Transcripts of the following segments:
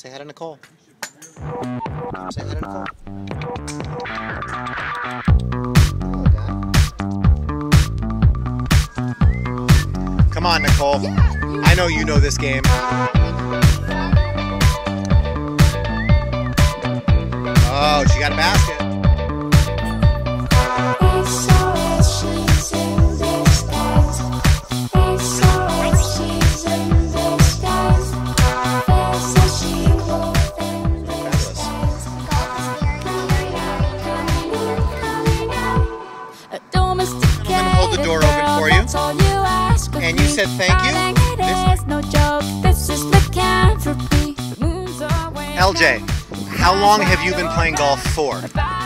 Say hi to Nicole. Say hi to Nicole. Come on, Nicole. I know you know this game. Oh, she got a basket. The door open for you, and you said thank you. LJ, how long have you been playing golf for?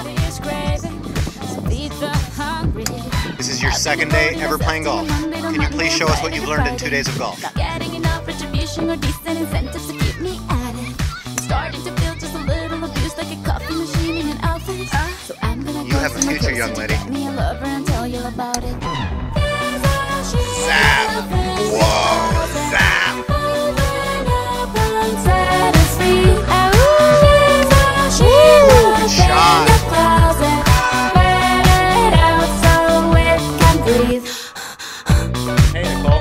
This is your second day ever playing golf. Can you please show us what you've learned in 2 days of golf? You have a future, young lady. Zap! Whoa! Zap! Good shot! Hey, Nicole.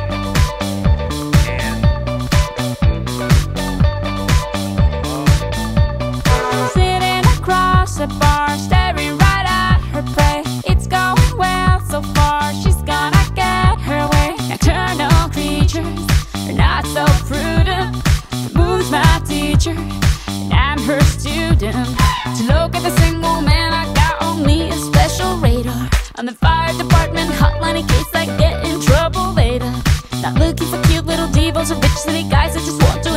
Sitting across the bar, staring right at her play. It's going well so far, she's gonna get her way. Nocturnal creatures are not so prudent. The moon's my teacher, and I'm her student. To look at the single man, I got on me a special radar. On the fire department hotline in case I get in trouble later. Not looking for cute little divas or bitch city guys that just want to